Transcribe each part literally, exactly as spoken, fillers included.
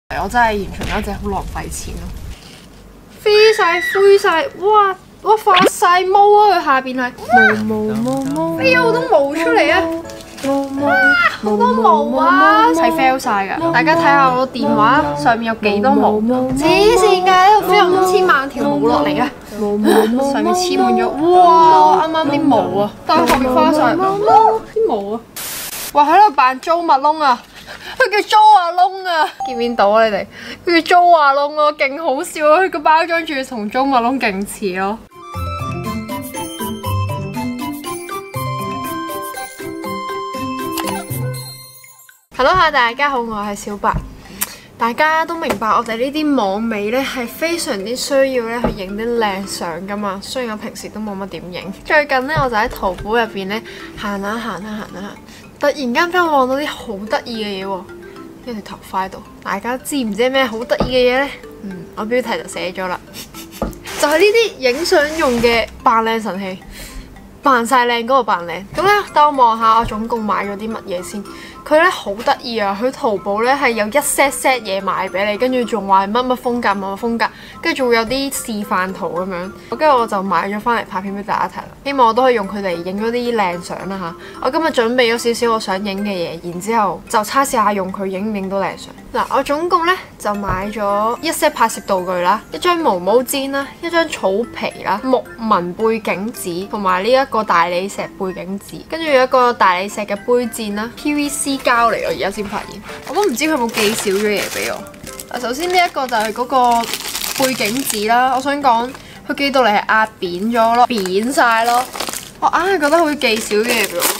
我真係完全一隻好浪費錢咯，飛晒灰晒，哇哇發晒毛啊！佢下邊係毛毛毛毛，飛咗好多毛出嚟啊！哇，好多毛啊，係 fail 晒㗎！大家睇下我電話上面有幾多毛，黐線㗎！呢度飛咗五千萬條毛落嚟啊！上面黐滿咗，哇！啱啱啲毛啊，但係後面花晒啲毛啊！哇！喺度扮租物窿啊！佢叫租阿窿啊，見唔見到啊你哋？佢叫租阿窿啊，勁好笑啊！佢個包裝仲要同租物窿勁似咯。Hello 下大家好，我係小白。大家都明白我哋呢啲網美咧係非常之需要咧去影啲靚相噶嘛。雖然我平時都冇乜點影，最近咧我就喺淘寶入邊咧行下行下行下行，突然間俾我望到啲好得意嘅嘢喎，一條頭髮喺度。大家知唔知咩好得意嘅嘢呢？嗯，我標題就寫咗啦，就係呢啲影相用嘅扮靚神器，扮晒靚嗰個扮靚。咁咧，等我望下我總共買咗啲乜嘢先。佢咧好得意啊！佢淘寶咧係有一 set set 嘢賣俾你，跟住仲話乜乜風格乜乜風格，跟住仲會有啲示範圖咁樣。跟住我就買咗翻嚟拍片俾大家睇啦。希望我都可以用佢哋影咗啲靚相啦嚇。我今日準備咗少少我想影嘅嘢，然之後就測試下用佢影唔影到靚相。嗱，我總共咧就買咗一 set 拍攝道具啦，一張毛毛氈啦，一張草皮啦，木紋背景紙，同埋呢一個大理石背景紙，跟住有一個大理石嘅杯墊啦 ，P V C。膠嚟，我而家先發現，我都唔知佢有冇寄少咗嘢俾我。嗱，首先呢一個就係嗰個背景紙啦，我想講佢寄到嚟係壓扁咗咯，扁晒咯。我硬係覺得好似寄少嘢俾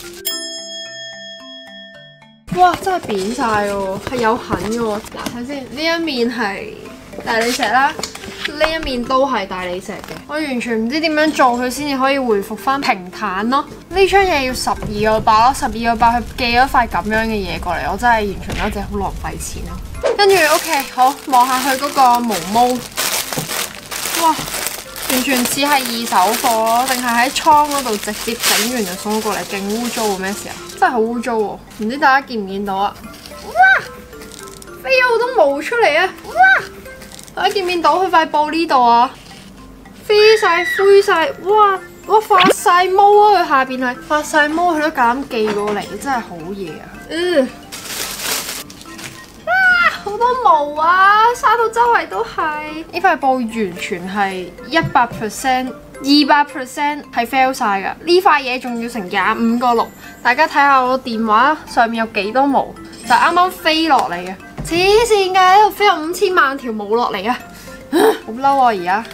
我。哇，真係扁晒喎，係有痕嘅喎。嗱，睇先，呢一面係大理石啦，呢一面都係大理石嘅。我完全唔知點樣做佢先至可以回復翻平坦咯。呢張嘢要十二個八咯，十二個八佢寄咗塊咁樣嘅嘢過嚟，我真係完全一隻好浪費錢咯。跟住 OK， 好，望下佢嗰個毛毛，哇，完全似係二手貨咯，定係喺倉嗰度直接整完就送咗過嚟，勁污糟喎！咩事啊？真係好污糟喎！唔知大家見唔見到啊？哇，飛咗好多毛出嚟啊！哇，大家見唔見到佢塊布呢度啊？飛晒灰晒，哇！哇發晒毛啊！佢下邊係發晒毛，佢都敢寄過嚟，真係好嘢啊！嗯，啊，好多毛啊，沙到周圍都係。呢塊布完全係一百 percent、二百 percent 係 fail 晒㗎。呢塊嘢仲要成廿五個六，大家睇下我電話上面有幾多毛，就啱啱飛落嚟嘅。黐線㗎，呢度飛咗五千萬條毛落嚟啊！好嬲啊而家！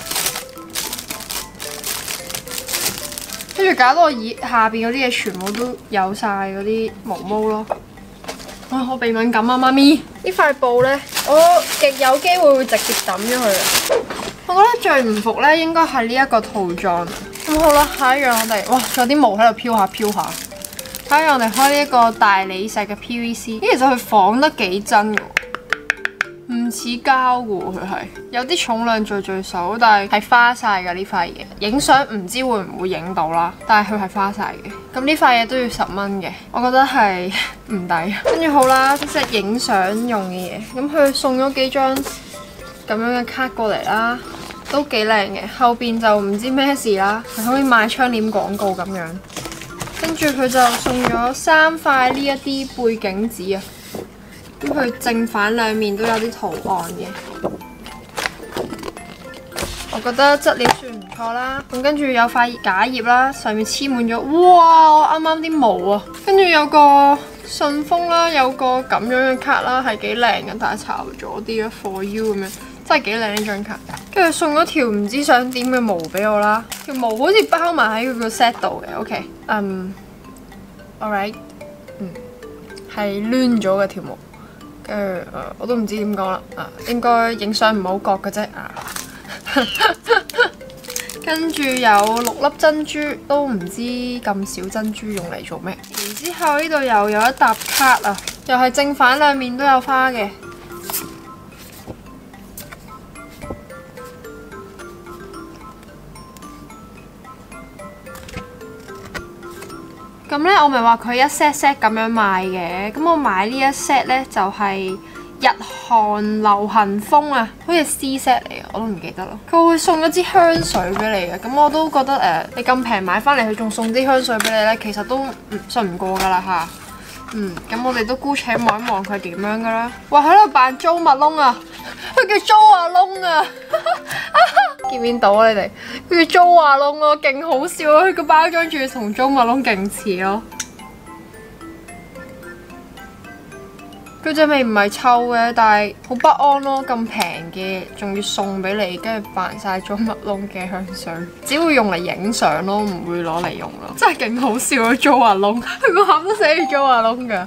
跟住搞到我耳下邊嗰啲嘢全部都有晒嗰啲毛毛咯。啊，我鼻敏感啊，媽咪！呢塊布咧，我極有機會會直接抌咗佢啊！我覺得最唔服咧，應該係呢一個套裝。咁好啦，下一樣我哋，哇，仲有啲毛喺度飄下飄下。下一樣我哋開呢一個大理石嘅 P V C， 其實佢仿得幾真㗎。唔似膠嘅喎，佢係有啲重量聚聚手，但係係花晒㗎呢塊嘢。影相唔知會唔會影到啦，但係佢係花晒嘅。咁呢塊嘢都要十蚊嘅，我覺得係唔抵。跟住好啦，即係影相用嘅嘢。咁佢送咗幾張咁樣嘅卡過嚟啦，都幾靚嘅。後邊就唔知咩事啦，係好似賣窗簾廣告咁樣。跟住佢就送咗三塊呢一啲背景紙啊。咁佢正反兩面都有啲圖案嘅，我覺得質料算唔錯啦。咁跟住有塊假葉啦，上面黐滿咗，哇！啱啱啲毛啊。跟住有個信封啦，有個咁樣嘅卡啦，係幾靚嘅，但係巢咗啲啦 ，for you 咁樣，真係幾靚呢張卡。跟住送咗條唔知想點嘅毛俾我啦，條毛好似包埋喺佢個 set 度嘅。OK， 嗯、um, ，alright， 嗯，係攣咗嘅條毛。跟住誒，我都唔知點講啦，啊，應該影相唔好覺嘅啫啊。跟住有六粒珍珠，都唔知咁少珍珠用嚟做咩。然之後呢度又有一沓卡啊，又係正反兩面都有花嘅。咁咧，我咪話佢一 set set 咁樣賣嘅，咁我買呢一 set 咧就係日韓流行風啊，好似 C set 嚟啊，我都唔記得啦。佢會送咗支香水俾你嘅，咁我都覺得誒、呃，你咁平買翻嚟，佢仲送支香水俾你咧，其實都唔信唔過噶啦嚇。嗯，咁我哋都姑且望一望佢點樣噶啦。哇，喺度扮租麥窿啊！佢叫租阿窿啊！見唔見到啊你哋？佢叫租阿窿咯，勁好笑啊！佢個包裝仲要同租麥窿勁似咯。佢隻味唔係臭嘅，但係好不安咯。咁平嘅，仲要送俾你，跟住扮晒租麥窿嘅香水，只會用嚟影相咯，唔會攞嚟用咯。真係勁好笑啊！租阿窿，佢個盒都寫住租阿窿㗎。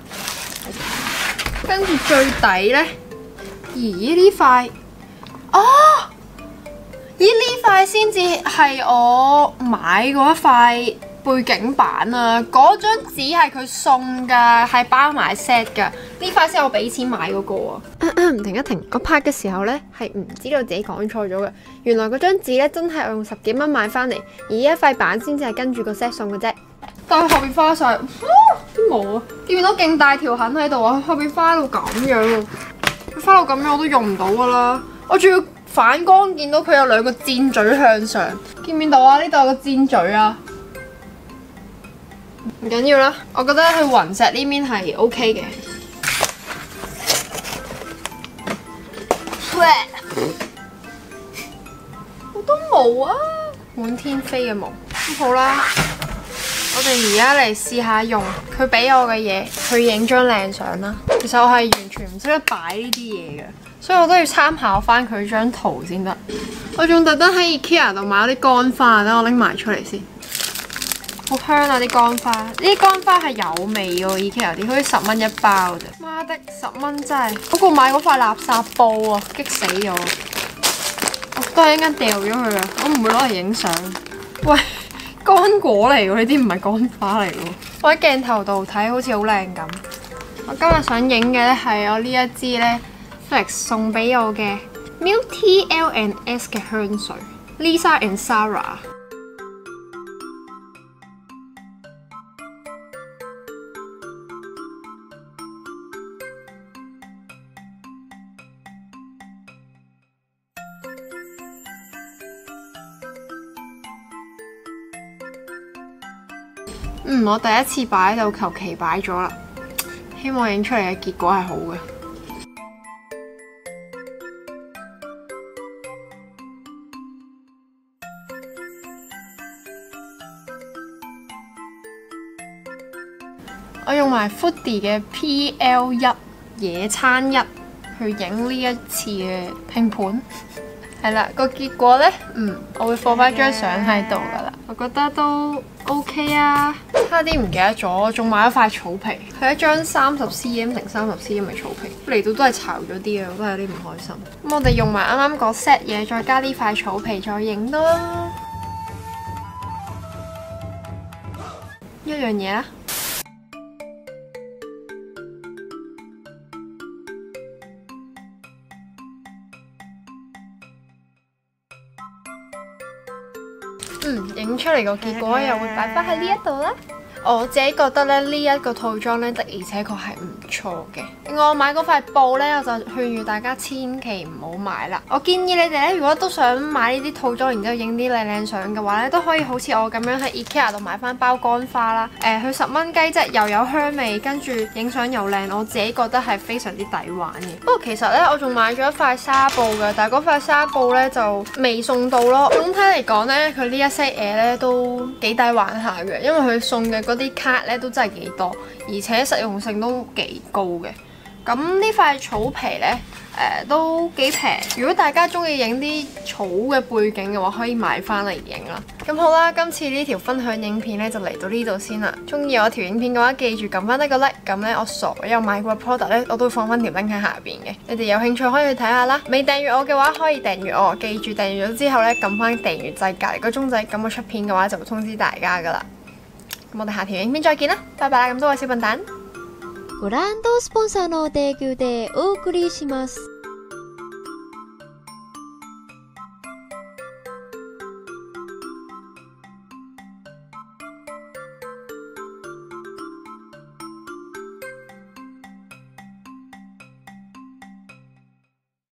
跟住最底呢？咦呢塊？哦！咦呢塊先至係我買嗰一塊背景板啊！嗰張紙係佢送㗎，係包埋 set 㗎。呢塊先係我俾錢買嗰個啊！停一停，我拍嘅時候呢係唔知道自己講錯咗嘅。原來嗰張紙呢真係我用十幾蚊買翻嚟，而呢一塊板先至係跟住個 set 送嘅啫。但係後邊花晒，啲毛啊！見唔見到勁大條痕喺度啊？後邊花到咁樣啊！佢花到咁樣我都用唔到㗎啦！我仲要反光見到佢有兩個箭嘴向上，見唔見到啊？呢度有個箭嘴啊！唔緊要啦，我覺得佢雲石呢邊係 OK 嘅。好多毛啊！滿天飛嘅毛。咁好啦，我哋而家嚟試下用佢俾我嘅嘢去影張靚相啦。其實我係完全唔識得擺呢啲嘢嘅，所以我都要參考翻佢張圖先得。我仲特登喺 IKEA 度買咗啲乾花，等我拎埋出嚟先。好香啊！啲乾花，呢啲乾花係有味喎，IKEA啲好似十蚊一包啫。媽的，十蚊真係好過買嗰塊垃圾布啊！激死我！我都係一間掉咗佢啊！我唔會攞嚟影相。喂，乾果嚟喎，呢啲唔係乾花嚟喎。我喺鏡頭度睇好似好靚咁。我今日想影嘅咧係我呢一支咧 Felix 送俾我嘅 Multi L and S 嘅香水 Lisa and Sarah。嗯，我第一次擺就求其擺咗啦，希望影出嚟嘅結果係好嘅。我用埋 Foodie 嘅 P L 一野餐一去影呢一次嘅拼盤。係啦，個結果呢，嗯，我會放翻張相喺度噶啦。我覺得都 OK 啊，差啲唔記得咗，仲買咗塊草皮，係一張三十 cm 乘三十 cm 嘅草皮，嚟到都係巢咗啲啊，我都有啲唔開心。咁我哋用埋啱啱嗰 set 嘢，再加呢塊草皮，再影多一樣嘢啦。嗯，影出嚟個結果又會擺翻喺呢一度啦。我自己覺得咧，呢一個套裝咧的而且確係唔錯嘅。另外我買嗰塊布咧，我就勸喻大家千祈唔好買啦。我建議你哋咧，如果都想買呢啲套裝，然之後影啲靚靚相嘅話咧，都可以好似我咁樣喺 IKEA 度買翻包乾花啦。誒、呃，佢十蚊雞啫，又有香味，跟住影相又靚，我自己覺得係非常之抵玩嘅。不過其實咧，我仲買咗一塊紗布嘅，但係嗰塊紗布咧就未送到咯。總體嚟講咧，佢呢一 set 嘢咧都幾抵玩下嘅，因為佢送嘅嗰啲卡咧都真係幾多，而且實用性都幾高嘅。咁呢塊草皮咧，誒、呃、都幾平。如果大家中意影啲草嘅背景嘅話，可以買翻嚟影啦。咁好啦，今次呢條分享影片咧就嚟到呢度先啦。中意我條影片嘅話，記住撳翻一個 like。咁咧，我所有買過嘅 product 咧，我都會放翻條 link 喺下邊嘅。你哋有興趣可以去睇下啦。未訂閱我嘅話，可以訂閱我。記住訂閱咗之後咧，撳翻訂閱掣隔離個鐘仔，咁我出片嘅話就會通知大家噶啦。咁我哋下條影片再見啦，拜拜啦！咁多位小笨蛋。 ご覧とスポンサーの提供でお送りします。